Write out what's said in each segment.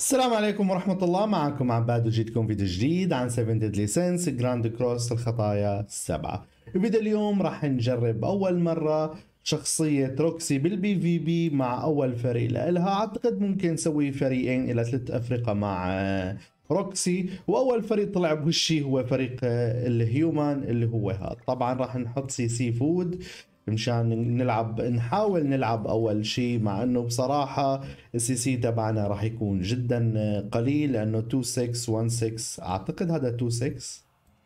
السلام عليكم ورحمة الله. معكم عباد وجيتكم فيديو جديد عن 7 Deadly Sins جراند كروس الخطايا السبعة. فيديو اليوم راح نجرب أول مرة شخصية روكسي بالبي في بي مع أول فريق لها. أعتقد ممكن نسوي فريقين إلى 3 أفرقة مع روكسي، وأول فريق طلع بوشي هو فريق الهيومان اللي هو هذا. طبعا راح نحط سي فود مشان نحاول نلعب اول شيء، مع انه بصراحة السي تبعنا راح يكون جدا قليل لانه 2616 اعتقد هذا 26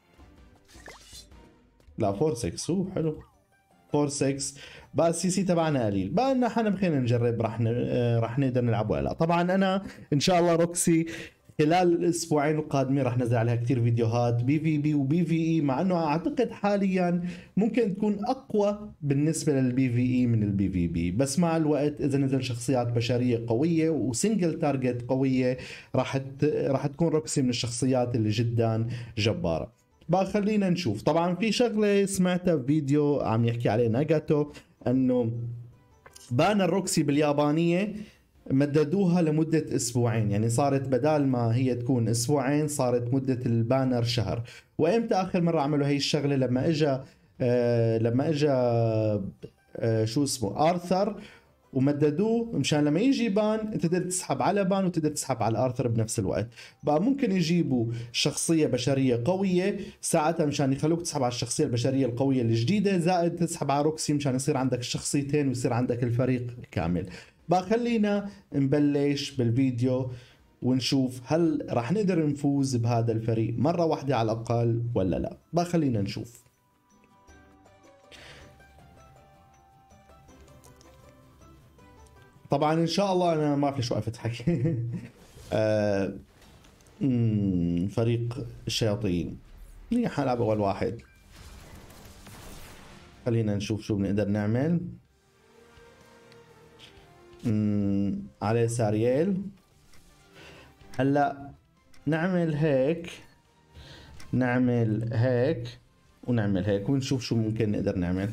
لا 46 هو حلو 46 بقى السي تبعنا قليل. بقى ان احنا بخينا نجرب راح نقدر نلعب ولا لا. طبعا انا ان شاء الله روكسي خلال الاسبوعين القادمين راح نزل عليها كثير فيديوهات بي في بي وبي في اي، مع انه اعتقد حاليا ممكن تكون اقوى بالنسبه للبي في اي من البي في بي، بس مع الوقت اذا نزل شخصيات بشريه قويه وسنجل تارجت قويه راح تكون روكسي من الشخصيات اللي جدا جباره. بقى خلينا نشوف. طبعا في شغله سمعتها في فيديو عم يحكي عليه ناغاتو، انه بانر روكسي باليابانيه مددوها لمدة أسبوعين، يعني صارت بدال ما هي تكون أسبوعين صارت مدة البانر شهر. وإمتى آخر مرة عملوا هي الشغلة؟ لما إجا شو اسمه آرثر ومددوه مشان لما يجي بان انت تقدر تسحب على بان وتقدر تسحب على آرثر بنفس الوقت. بقى ممكن يجيبوا شخصية بشرية قوية ساعتها مشان يخلوك تسحب على الشخصية البشرية القوية الجديدة، زائد تسحب على روكسي مشان يصير عندك الشخصيتين ويصير عندك الفريق كامل. بقى خلينا نبلش بالفيديو ونشوف هل راح نقدر نفوز بهذا الفريق مرة واحدة على الأقل ولا لا. بقى خلينا نشوف. طبعا ان شاء الله انا ما في شو وقفت حكي. فريق الشياطين منيح، حلعب اول واحد. خلينا نشوف شو بنقدر نعمل. عليه سارييل. هلا نعمل هيك ونعمل هيك ونشوف شو ممكن نقدر نعمل.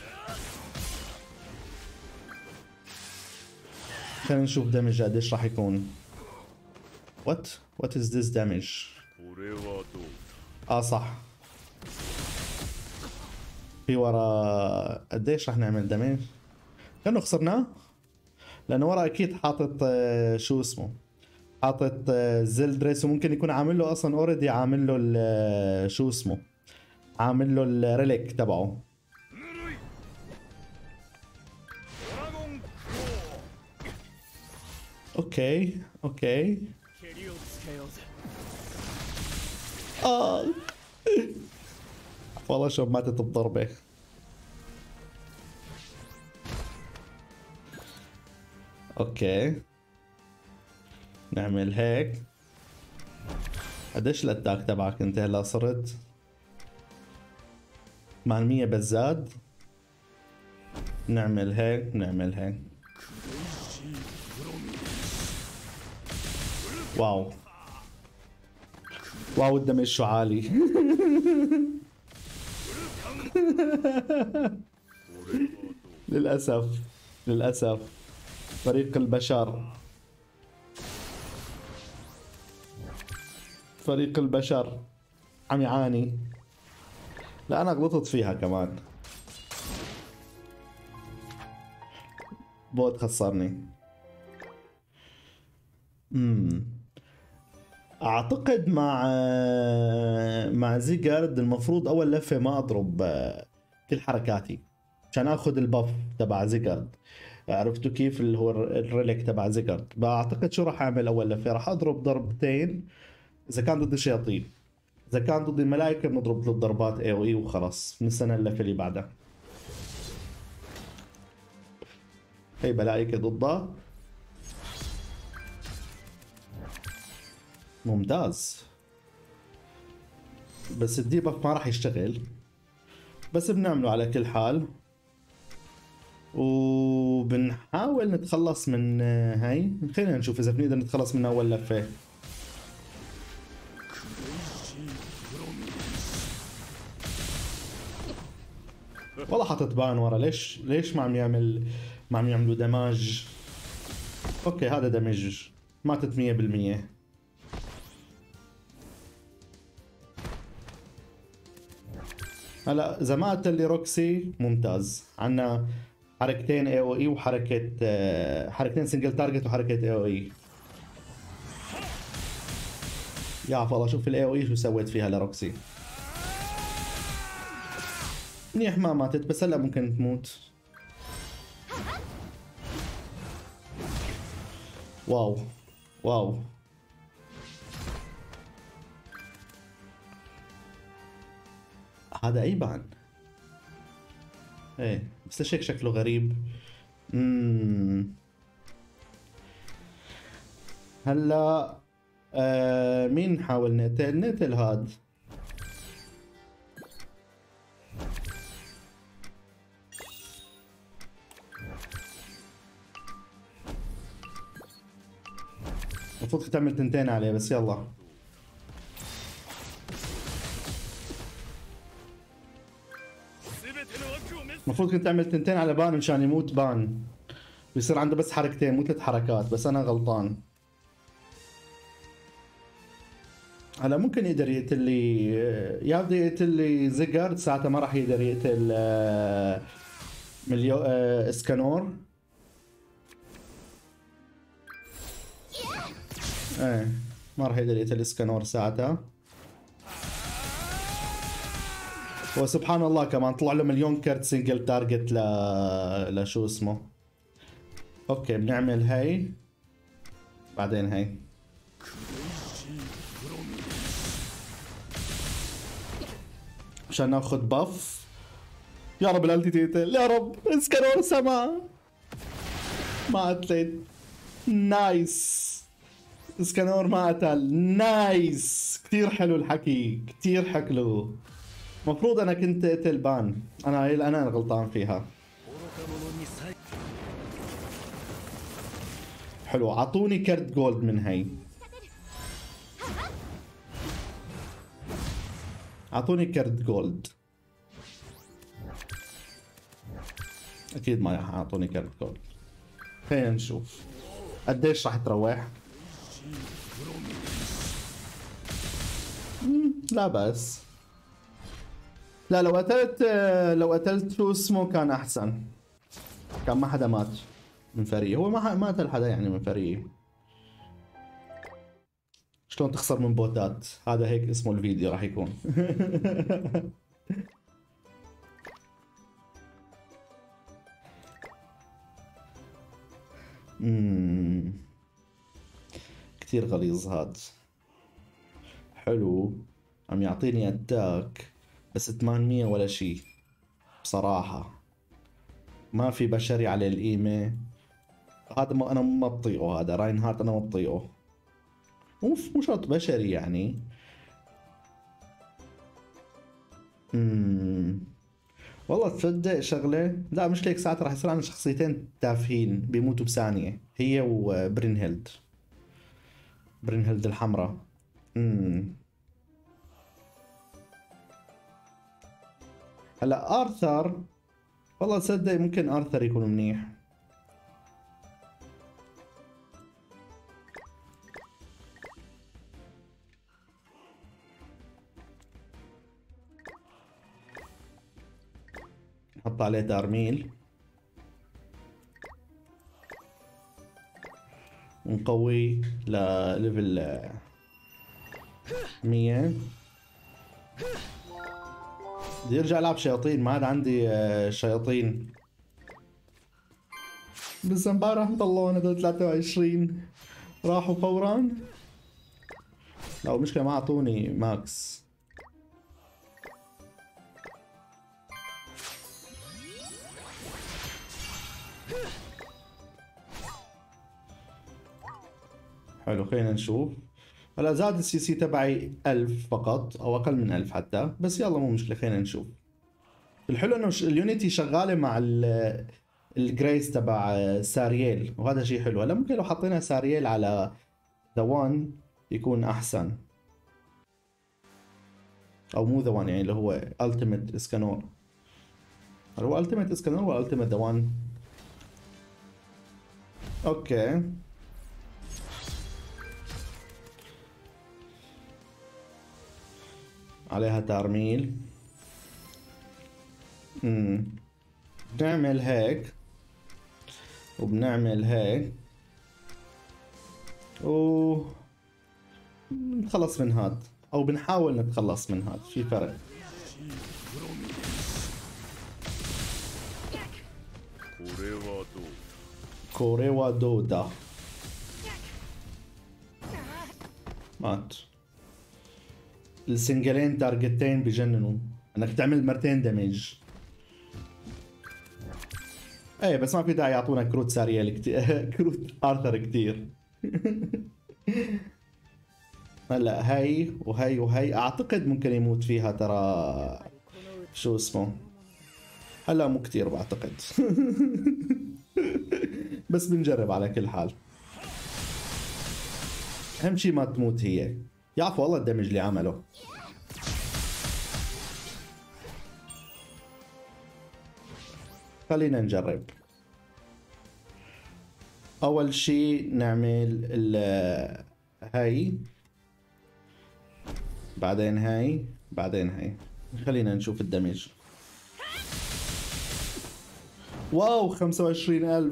خلينا نشوف دمج قديش راح يكون. What is this damage؟ صح، في ورا قديش راح نعمل دمج؟ كأنه خسرناه لانه ورا اكيد حاطط شو اسمه، حاطط زلدريس، وممكن يكون عامل له اصلا اوريدي عامل له شو اسمه، عامل له الريليك تبعه. اوكي والله شوف ماتت بضربه. اوكي نعمل هيك. قديش الاتاك تبعك انت هلا؟ صرت مع 100 بزاد. نعمل هيك. واو الدمج شو عالي. للأسف فريق البشر عم يعاني. لا انا غلطت فيها كمان، بوت خسرني. اعتقد مع زيجارد المفروض اول لفه ما اضرب كل حركاتي عشان اخذ الباف تبع زيجارد. عرفتوا كيف اللي هو الريليك تبع زيجارد؟ بعتقد شو راح اعمل اول لفه؟ راح اضرب ضربتين اذا كان ضد الشياطين، اذا كان ضد الملائكه بنضرب 3 ضربات اي او اي وخلاص نستنى اللفه اللي بعدها. هي ملائكه ضدها ممتاز، بس الديباك ما راح يشتغل، بس بنعمله على كل حال وبنحاول نتخلص من هاي. خلينا نشوف اذا بنقدر نتخلص من اول لفه. والله حاطط بان ورا. ليش ما عم يعملوا دماج؟ اوكي هذا دمج ماتت 100%. هلا اذا ما قتل لي روكسي ممتاز. عنا حركتين اي او اي وحركه حركتين سنجل تارجت وحركه اي او اي. يا والله شوف الاي او اي شو سويت فيها لروكسي. منيح ما ماتت، بس هلا ممكن تموت. واو واو. هذا ايبان. ايه بس ليش هيك شكله غريب؟ هلا مين نحاول نقتل؟ نقتل هاد. المفروض تعمل تنتين عليه بس يلا. المفروض كنت تعمل تنتين على بان مشان يموت بان ويصير عنده بس حركتين مو 3 حركات، بس انا غلطان. هلا ممكن يقدر يقتل لي، يا بده يقتل لي زيجارد، ساعتها ما راح يقدر يقتل مليو اسكانور. ايه ما راح يقدر يقتل اسكانور ساعتها. وسبحان الله كمان طلع له مليون كرت سنجل تارجت لشو اسمه. اوكي بنعمل هاي بعدين هاي. عشان ناخذ باف. يا رب الالتي تقتل، يا رب. اسكانور سما ما قتلت. نايس. اسكانور ما قتل. نايس. كثير حلو الحكي، كثير حلو. مفروض انا كنت اقتل بان، انا غلطان فيها. حلو، اعطوني كرت جولد من هي. اعطوني كرت جولد. اكيد ما راح اعطوني كرت جولد. خلينا نشوف قديش راح تروح. لا بس لا، لو قتلت شو اسمه كان احسن. كان ما حدا مات من فريقي. هو ما قتل حدا يعني من فريقي. شلون تخسر من بوتات؟ هذا هيك اسمه الفيديو راح يكون. كثير غليظ هاد. حلو، عم يعطيني اتاك بس 800 ولا شيء بصراحة. ما في بشري على القيمة. هذا ما انا ما بطيقه. هذا راين هارت انا ما بطيقه. مو شرط بشري يعني. والله تصدق شغلة؟ لا مش ليك، ساعتها راح يصير عندنا شخصيتين تافهين بيموتوا بثانية، هي وبرينهيلد. برينهيلد الحمراء. هلا ارثر، والله تصدق ممكن ارثر يكون منيح. نحط عليه دارميل ونقوي لليفل 100. بدي ارجع العب شياطين، ما عاد عندي شياطين. بس امبارح ضلوا هدول 23 راحوا فورا. لا مشكلة ما اعطوني ماكس. حلو خلينا نشوف. هلا زاد السي سي تبعي 1000 فقط او اقل من 1000 حتى، بس يلا مو مشكلة خلينا نشوف. الحلو انه اليونيتي شغالة مع الجريس تبع سارييل، وهذا شيء حلو. هلا ممكن لو حطينا سارييل على ذا وان يكون احسن، او مو ذا وان يعني اللي هو التيميت اسكانور. هل هو التيميت اسكانور ولا التيميت ذا وان؟ اوكي عليها ترميل. بنعمل هيك وبنعمل هيك و نتخلص من هاد، او بنحاول نتخلص من هاد، في فرق. كوريوا دودا مات. السنجلين تارجتين بجننوا، انك تعمل مرتين دمج. ايه بس ما في داعي يعطونا كروت سارية كتير كروت ارثر كتير. هلا هاي وهي وهي اعتقد ممكن يموت فيها ترى. شو اسمه؟ هلا مو كتير بعتقد. بس بنجرب على كل حال. اهم شيء ما تموت هي. يعفو والله الدمج اللي عمله. خلينا نجرب. اول شيء نعمل هاي، بعدين هاي، بعدين هاي. خلينا نشوف الدمج. واو 25,000.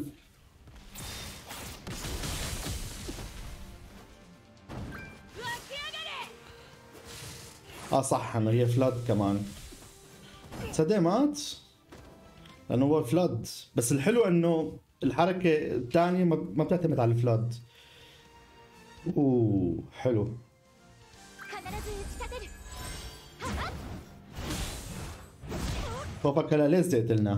صح انه هي فلاد كمان. تصدق مات؟ لانه هو فلاد، بس الحلو انه الحركة الثانية ما بتعتمد على الفلاد. اوه حلو. فوقك هلا ليش قتلنا؟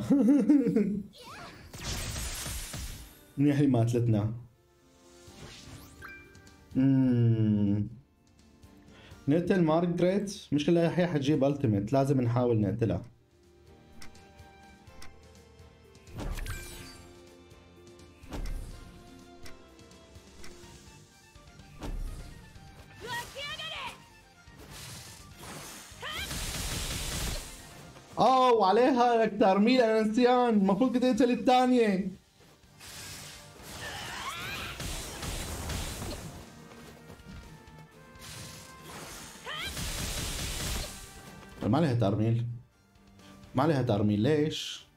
منيح اللي ما قتلتنا. نقتل مارغريت؟ مشكلة هي حتجيب التيميت، لازم نحاول نقتلها. وعليها ترميل، انا نسيان، المفروض كنت اقتل الثانية. ما عليها ترميل، ما عليها ترميل ليش؟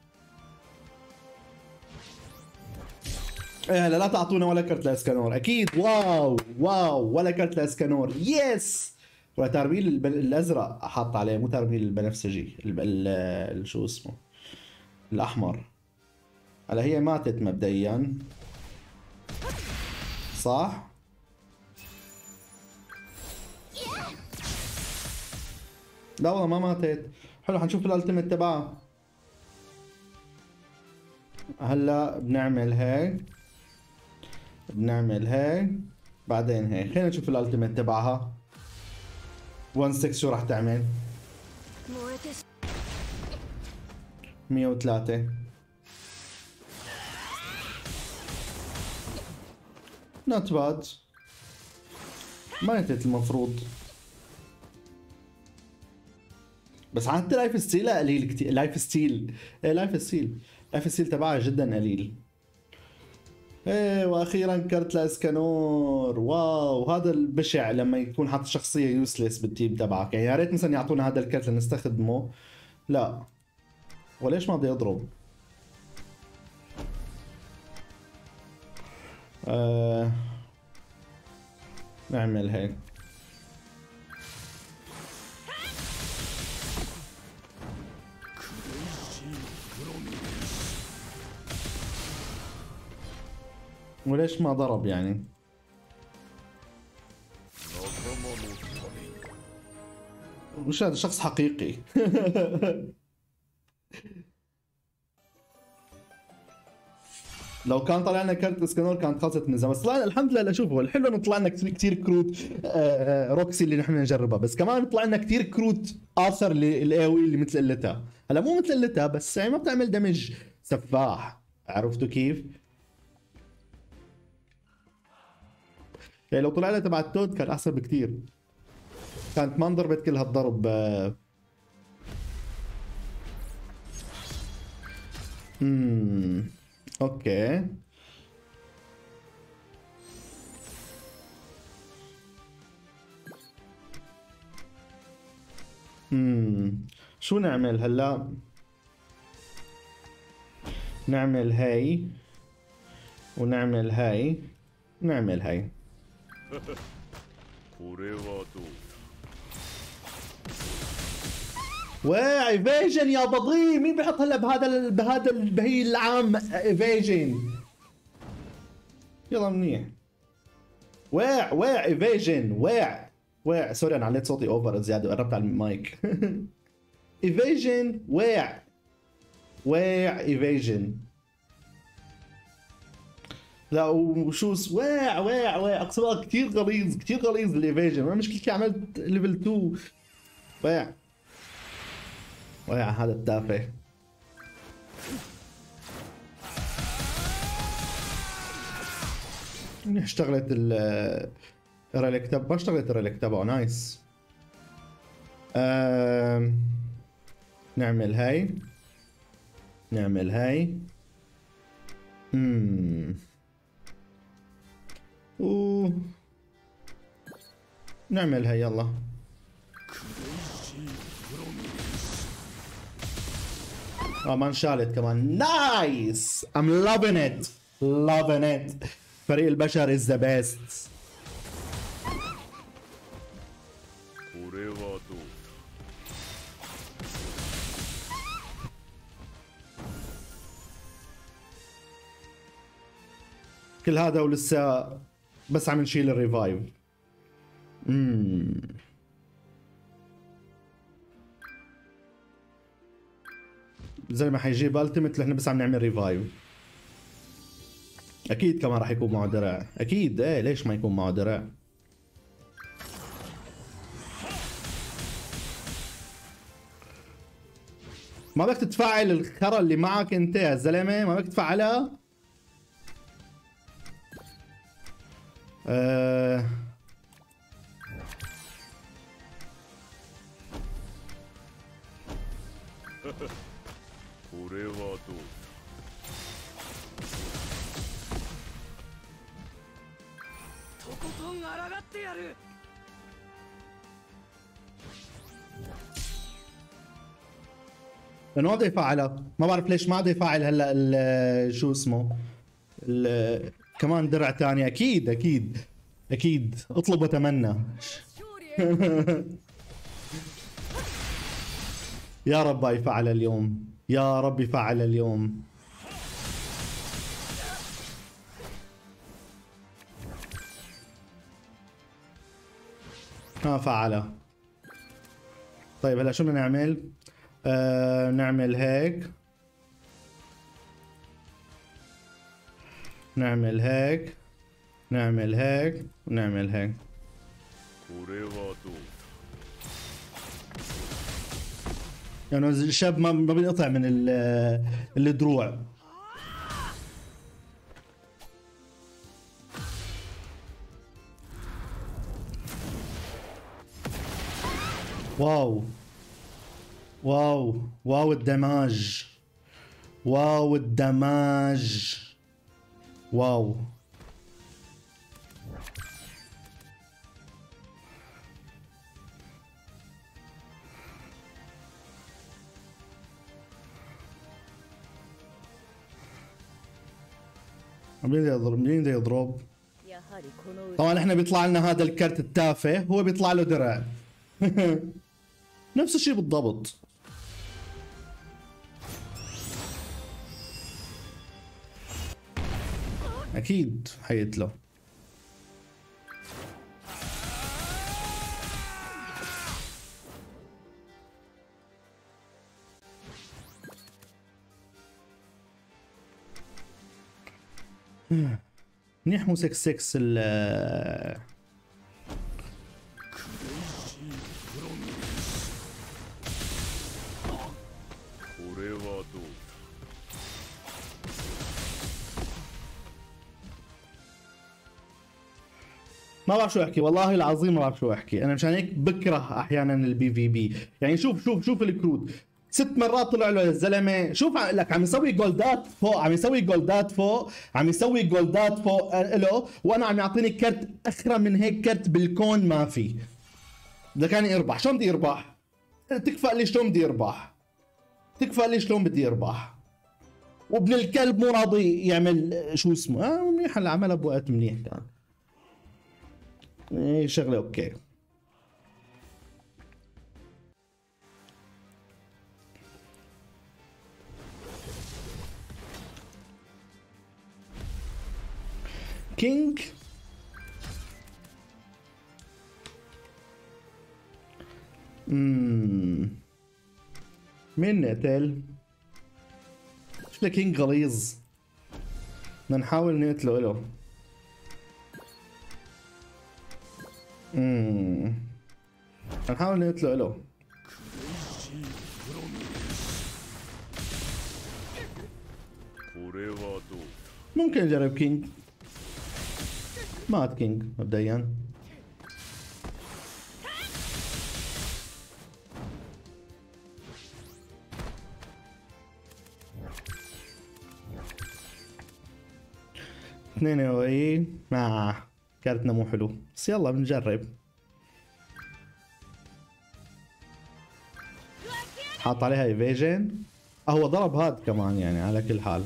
ايه هلا لا تعطونا ولا كرت لاسكانور اكيد. واو واو ولا كرت لاسكانور. يس. ولا ترميل الازرق حاط عليه، مو ترميل البنفسجي شو اسمه الاحمر. هلا هي ماتت مبدئيا صح؟ لا والله ما ماتت. حلو حنشوف الالتيميت تبعها. هلا بنعمل هيك، بنعمل هيك، بعدين هيك. خلينا نشوف الالتيميت تبعها. 1-6 شو راح تعمل؟ 103. نوت باد. ماتت المفروض. بس حتى لايف ستيل قليل كتير. لايف ستيل، ايه لايف ستيل، لايف ستيل تبعها جدا قليل. ايه واخيرا كرت لاسكانور. واو هذا البشع لما يكون حاط شخصيه يوسلس بالتيم تبعك. يعني يا ريت مثلا يعطونا هذا الكرت لنستخدمه. لا وليش ما بده يضرب؟ نعمل هيك. وليش ما ضرب يعني؟ مش هذا شخص حقيقي. لو كان طلع لنا كارت اسكانور كانت خلصت من زمان. بس طلعنا الحمد لله. شوفوا الحلو انه طلع لنا كثير كروت روكسي اللي نحن نجربها، بس كمان طلع لنا كثير كروت اثر للاي اللي مثل قلتها. هلا مو مثل قلتها بس يعني ما بتعمل دمج سفاح. عرفتوا كيف؟ يعني لو طلع لنا تبع التود كان احسن بكثير. كانت ما انضربت كل هالضرب. اوكي. شو نعمل هلا؟ نعمل هاي ونعمل هاي، نعمل هاي. ايفيجن يا بضيع، مين بيحط هلا بهذا البهي العام ايفيجن؟ يلا منيح. واع ايفيجن، واع سوري انا عليت صوتي اوفر زياده وقربت على المايك. ايفيجن واع ايفيجن. لا وشو واع اقسم بالله كثير غليظ الايفيجن. انا مشكلتي عملت ليفل 2. واع هذا التافه. اشتغلت الريليك تبع، ما اشتغلت الريليك تبعه. نايس. نعمل هاي، نعمل هاي. نعمل هاي يلا. ما انشالت كمان. نايس. I'm loving it. فريق البشر is the best. كل هذا ولسه بس عم نشيل الريفايف. زي ما حيجيب التيمت احنا بس عم نعمل ريفايف. اكيد كمان راح يكون معه درع، اكيد. ايه ليش ما يكون معه درع؟ ما بدك تتفاعل الخرا اللي معك انت يا زلمه، ما بدك تفعلها. لانه ما بده يفعلها، ما بعرف ليش ما بده يفعل هلا شو اسمه كمان درع ثاني. اكيد اطلب وتمنى. يا رب يفعل اليوم، يا رب يفعل اليوم. فعلها. طيب هلا شو بدنا نعمل؟ نعمل هيك، نعمل هيك، نعمل هيك، ونعمل هيك. يعني الشاب ما بينقطع من الدروع. واو الدماج، واو. مين بده يضرب؟ طبعا احنا بيطلع لنا هذا الكرت التافه، هو بيطلع له درع. نفس الشيء بالضبط. اكيد حيت له. منيح مو 6 ال ما بعرف شو احكي، والله العظيم ما بعرف شو احكي. انا مشان هيك بكره احيانا البي في بي. يعني شوف الكروت 6 مرات طلع له الزلمه. شوف لك عم يسوي جولدات فوق، عم يسوي جولدات فوق له، وانا عم يعطيني كرت اخرى من هيك كرت بالكون ما في. اذا كان يربح شو بدي يربح؟ تكفى لي شلون بدي يربح، تكفى لي شلون بدي يربح. وابن الكلب مو راضي يعمل شو اسمه. منيح العمل بوقت منيح كان. شغله اوكي. كينج مين نقتل؟ شكله كينج غليظ، بدنا نحاول نقتله له. نحاول نقتله له. ممكن نجرب كينج. مات كينج مبدئيا. اثنين اي كارتنا مو حلو، بس يلا بنجرب. حاط عليها ايفيجن. هو ضرب هاد كمان يعني على كل حال.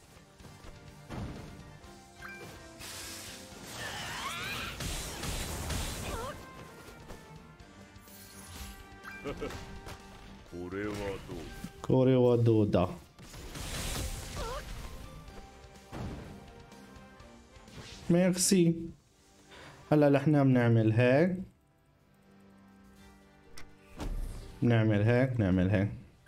كوري ودودا. ميرسي. هلا نحن بنعمل هيك، بنعمل هيك، نعمل هيك.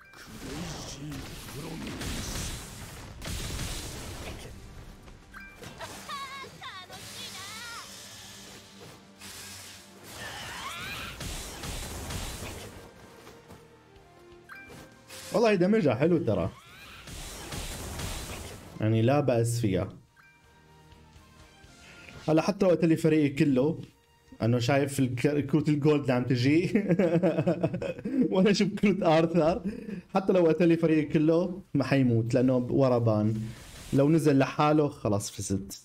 والله دمجها حلو ترى، يعني لا بأس فيها. هلا حتى وقت اللي فريقي كله انه شايف الكروت الجولد اللي عم تجي وانا اشوف كروت ارثر، حتى لو وقت اللي فريقي كله ما حيموت لانه ورا بان. لو نزل لحاله خلاص فزت.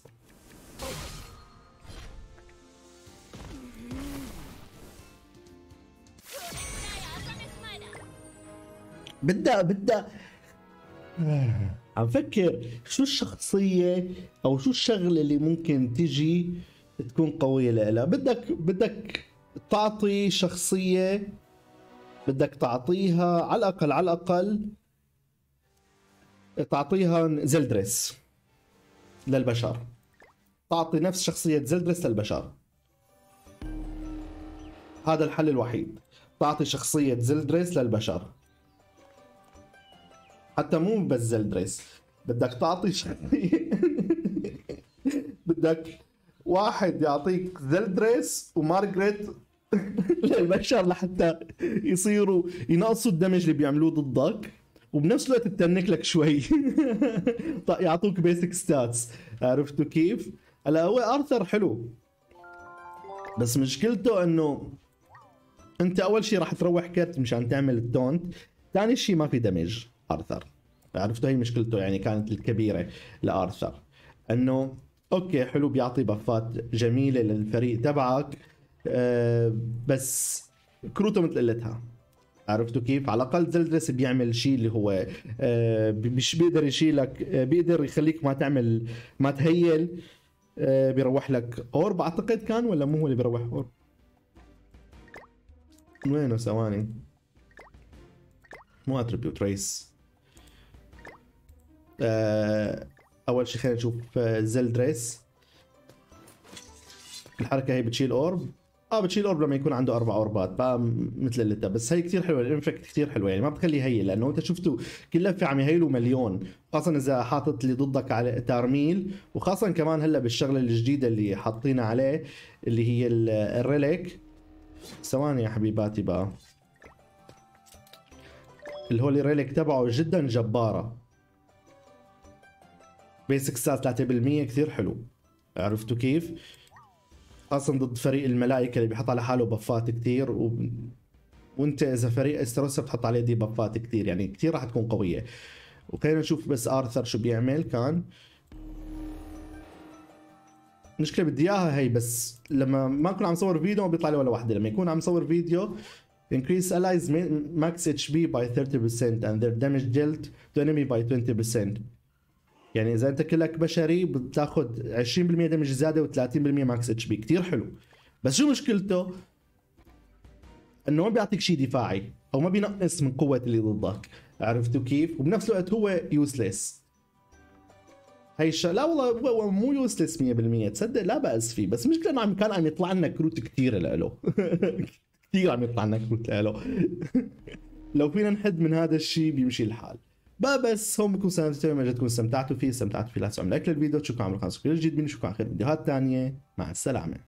بدأ عم فكر شو الشخصية او شو الشغلة اللي ممكن تجي تكون قوية لها. بدك تعطي شخصية، بدك تعطيها على الأقل، على الأقل تعطيها زلدريس للبشر. تعطي نفس شخصية زلدريس للبشر، هذا الحل الوحيد. تعطي شخصية زلدريس للبشر، حتى مو بس زلدريس، بدك تعطي شخصية بدك واحد يعطيك زلدريس ومارغريت للبشر لحتى يصيروا ينقصوا الدمج اللي بيعملوه ضدك، وبنفس الوقت تتنك لك شوي يعطوك بيسك ستاتس. عرفتوا كيف؟ هلا هو ارثر حلو، بس مشكلته انه انت اول شيء راح تروح كرت مشان تعمل التونت، ثاني شيء ما في دمج ارثر. عرفتوا هي مشكلته يعني كانت الكبيره لارثر، انه اوكي حلو بيعطي بفات جميله للفريق تبعك، بس كروته مثل قلتها. عرفتوا كيف؟ على الاقل زلدريس بيعمل شيء اللي هو مش بيقدر يشيلك، بيقدر يخليك ما تعمل، ما تهيل، بيروح لك اورب اعتقد كان، ولا مو هو اللي بيروح اورب؟ وينه؟ ثواني، مو اتريبيوت ريس. اول شيء خلينا نشوف زلدريس. الحركه هي بتشيل اورب. بتشيل اورب لما يكون عنده 4 اوربات بقى مثل اللي بس هي كثير حلوه. الانفكت كثير حلوه، يعني ما بتخليه يهيل، لانه انت شفتوا كل لفه عم يهيلوا مليون، خاصه اذا حاطط اللي ضدك على تارميل، وخاصه كمان هلا بالشغله الجديده اللي حاطينها عليه اللي هي الريليك. ثواني يا حبيباتي بقى، الهولي ريليك تبعه جدا جباره. بيسك ستات 3% كثير حلو. عرفتوا كيف؟ خاصة ضد فريق الملائكة اللي بيحط على حاله بفات كثير، وانت اذا فريق استروسا بتحط عليه دي بفات كثير، يعني كثير راح تكون قوية. وخلينا نشوف بس ارثر شو بيعمل. كان مشكلة بدي اياها هي، بس لما ما اكون عم صور فيديو ما بيطلع لي ولا وحدة. لما يكون عم صور فيديو increase allies max HP by 30% and their damage dealt to enemy by 20%. يعني اذا انت كلك بشري بتاخذ 20% دمج زياده و30% ماكس اتش بي. كثير حلو، بس شو مشكلته؟ انه ما بيعطيك شيء دفاعي او ما بينقص من قوه اللي ضدك، عرفتوا كيف؟ وبنفس الوقت هو يوسلس. هي لا والله هو مو يوسلس 100%، تصدق لا بأس فيه، بس مشكلة انه كان عم يطلع لنا كروت كثير له. كثير عم يطلع لنا كروت له. لو فينا نحد من هذا الشيء بيمشي الحال. بس هون بكون سنتين ما تكونوا استمتعتوا فيه لا تنسوا لايك للفيديو، تشوفكم على القناه، كل جديد بنشوفكم على خير فيديوهات ثانيه، مع السلامه.